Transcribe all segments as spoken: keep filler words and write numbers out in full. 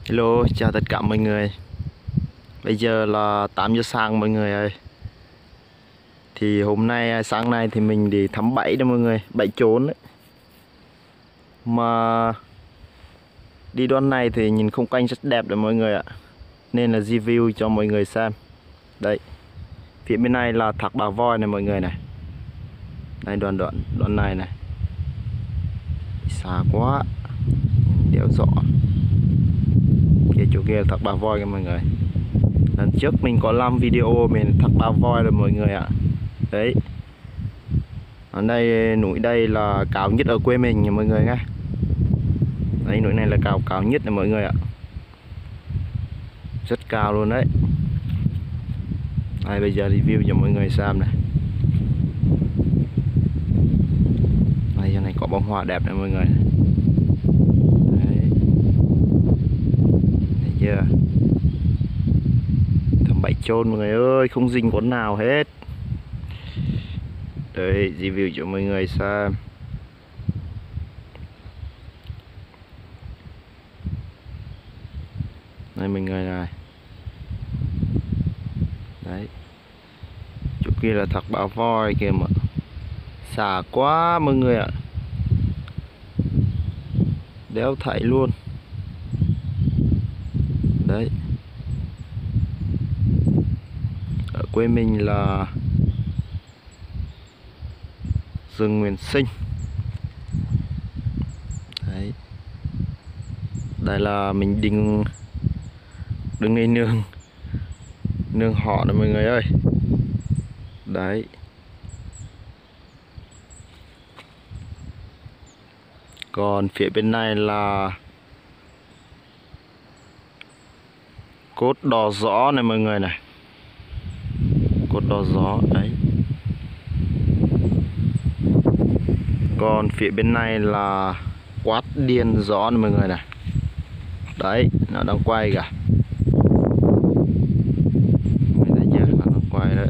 Hello, chào tất cả mọi người. Bây giờ là tám giờ sáng mọi người ơi. Thì hôm nay sáng nay thì mình đi thăm bẫy đó mọi người, bẫy trốn đấy. Mà đi đoạn này thì nhìn khung cảnh rất đẹp đấy mọi người ạ. Nên là review cho mọi người xem. Đấy. Phía bên này là thác Bà Voi này mọi người này. Đây đoạn đoạn đoạn này này. Xa quá. Đéo rõ. Kia chỗ kia là thác Bà Voi kìa mọi người. Lần trước mình có làm video mình thác Bà Voi rồi mọi người ạ. Đấy. Ở đây núi đây là cao nhất ở quê mình nha mọi người nhé. Đây núi này là cao cao nhất này mọi người ạ. Rất cao luôn đấy. Đây bây giờ review cho mọi người xem này. Đây giờ này có bông hoa đẹp này mọi người. Đấy. Thấy chưa? Thằng bẫy trôn mọi người ơi, không dính con nào hết. Đấy, review cho mọi người xem. Đây mọi người này. Đấy. Chỗ kia là thác Bà Voi kìa mà. Xả quá mọi người ạ. Đéo thảy luôn. Đấy. Ở quê mình là rừng nguyên sinh. Đấy. Đây là mình định đứng đây nương nương họ này mọi người ơi. Đấy. Còn phía bên này là cốt đỏ gió này mọi người này. Cốt đỏ gió đấy. Còn phía bên này là quát điên gió này mọi người này. Đấy, nó đang quay kìa. Mình thấy chưa? Nó đang quay đấy.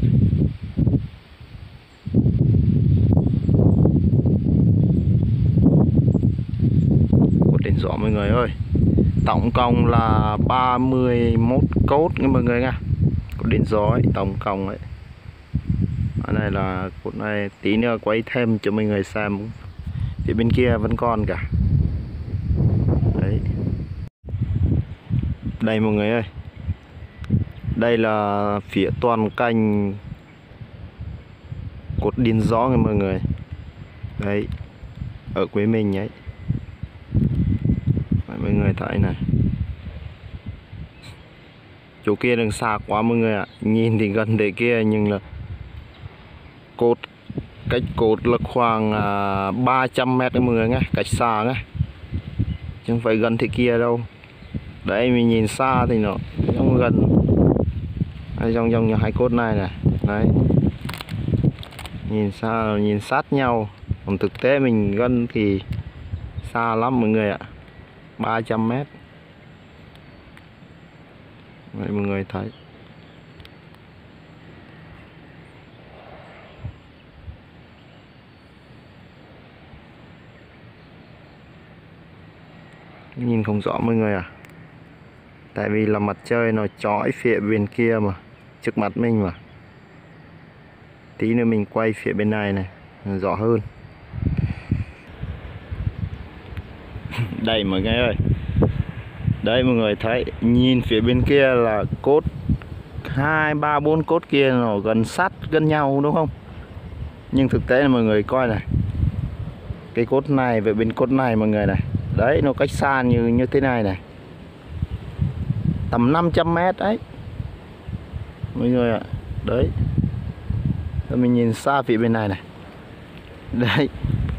Cốt điên gió mọi người ơi. Tổng cộng là ba mươi mốt cốt nha mọi người nha. Cốt điên gió ấy, tổng cộng ấy. Ở này là cốt này tí nữa quay thêm cho mọi người xem. Phía bên kia vẫn còn cả. Đấy. Đây mọi người ơi. Đây là phía toàn cành cốt điên gió nha mọi người. Đấy. Ở quê mình ấy. Đấy, mọi người thấy này. Chỗ kia đừng xa quá mọi người ạ. Nhìn thì gần để kia nhưng là cốt cách cốt là khoảng à, ba trăm mét đấy mọi người nhé, cách xa nhé, chứ không phải gần thế kia đâu. Đấy mình nhìn xa thì nó không gần. Đây, trong trong hai cốt này này, đấy nhìn xa nhìn sát nhau, còn thực tế mình gần thì xa lắm mọi người ạ, ba trăm mét. Đấy mọi người thấy. Nhìn không rõ mọi người à. Tại vì là mặt trời nó chói phía bên kia mà, trước mặt mình mà. Tí nữa mình quay phía bên này này, rõ hơn. Đây mọi người ơi. Đây mọi người thấy, nhìn phía bên kia là cốt hai, ba, bốn cốt kia nó gần sát gần nhau đúng không? Nhưng thực tế là mọi người coi này. Cái cốt này với bên cốt này mọi người này. Đấy nó cách xa như như thế này này. Tầm năm trăm mét đấy. Mọi người ạ. Đấy. Rồi mình nhìn xa phía bên này này. Đấy.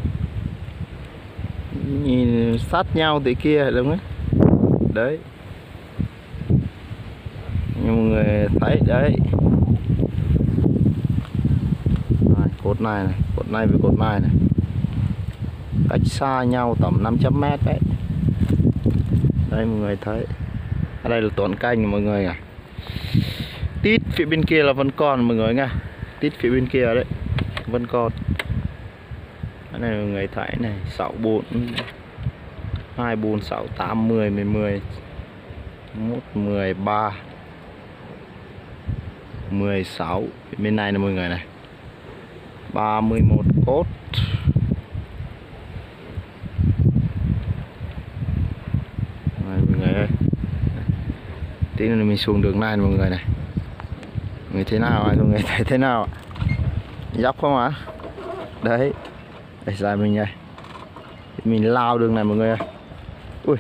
Nhìn sát nhau thế kia đúng không? Đấy. Như mọi người thấy đấy. Rồi, cột này này, cột này với cột này này. Cách xa nhau tầm năm trăm mét đấy. Đây mọi người thấy. Ở đây là toàn canh mọi người à. Tít phía bên kia là vẫn còn mọi người nha. Tít phía bên kia đấy vẫn còn. Cái này mọi người thấy này, sáu bốn hai bốn sáu tám mười mười mười mốt mười ba mười sáu, bên này là mọi người này, ba mươi mốt cốt. Rồi, mọi người ơi, tí nữa mình xuống đường này mọi người này. Mọi người thế nào, mọi người thấy thế nào ạ? Dốc không ạ? Đấy, để dài mình này, mình lao đường này mọi người ơi. Ui,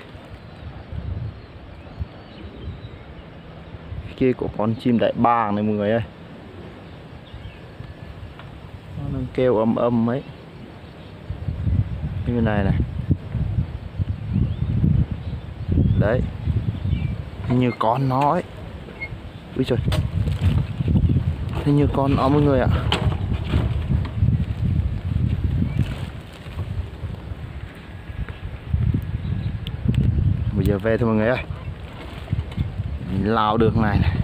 kia có con chim đại bàng này mọi người ơi, nó đang kêu âm âm ấy như này này. Đấy, hình như con nó ấy. Ui trời, hình như con nó mọi người ạ. Bây giờ về thôi mọi người ơi, mình lao đường này này.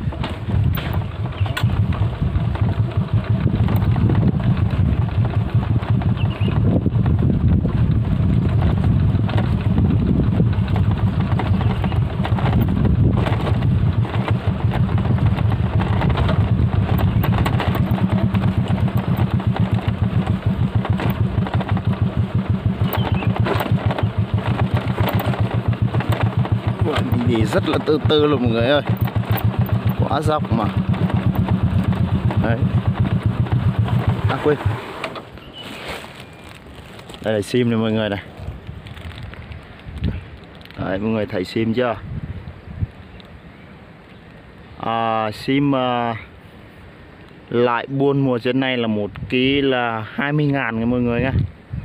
Đi rất là từ từ luôn mọi người ơi, quá dốc mà. Đấy, à quên, đây là sim này mọi người này. Đấy, mọi người thấy sim chưa? À, sim à, lại buôn mùa trên này là một ký là hai mươi ngàn nha mọi người nhé.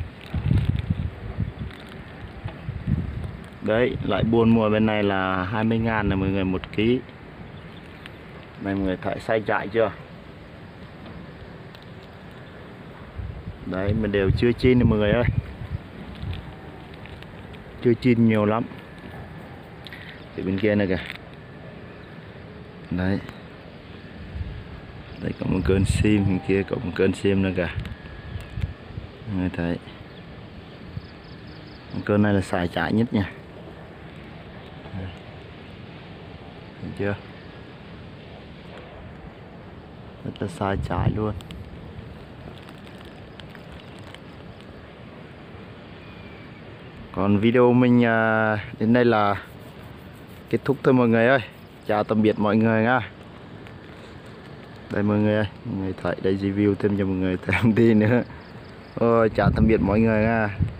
Đấy, lại buôn mùa bên này là hai mươi ngàn này mọi người một ký. Này mọi người thấy sai chạy chưa? Đấy, mình đều chưa chín mọi người ơi, chưa chín nhiều lắm. Thì bên kia này kìa. Đấy, đây có một cơn sim, bên kia có một cơn sim nữa kìa. Mọi người thấy cơn này là xài chạy nhất nha. Thấy chưa? Rất là sai trái luôn. Còn video mình à, đến đây là kết thúc thôi mọi người ơi. Chào tạm biệt mọi người nha. Đây mọi người ơi, mọi người thấy đây review thêm cho mọi người thêm tí nữa. Ôi, chào tạm biệt mọi người nha.